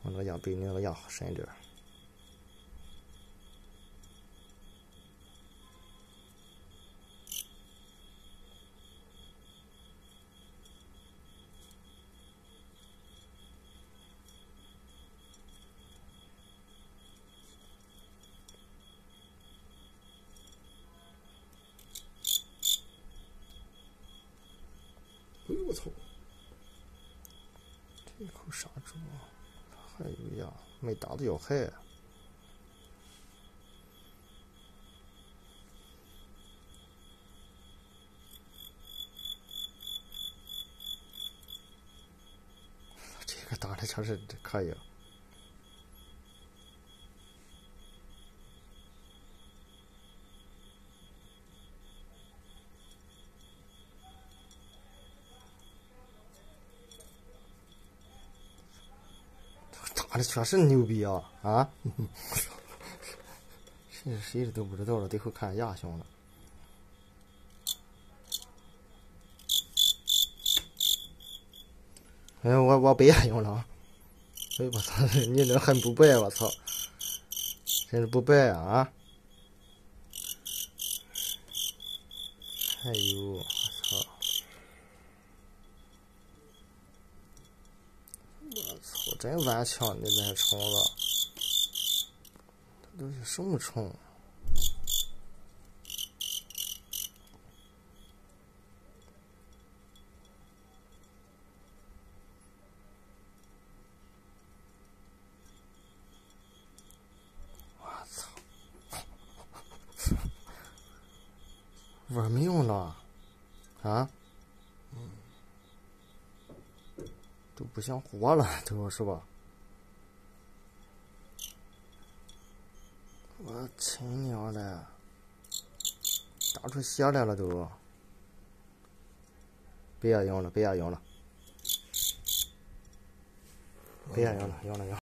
我那个样比你那个样深点。 哎呦我操！ 这口杀猪，还有呀，没打的要害。这个打的确实可以。打的确实牛逼啊！啊，谁是谁的都不知道了，得会看牙行了。哎，我不爱用了。哎，我操！你这很不白，我操！真是不白啊！哎呦，我操！我操！真顽强，你那些虫子，这都是什么虫？我操！玩没用了啊！都不想活了，都是吧？我亲娘的，打出血来了都！别用了，别用了，别用了，用了用。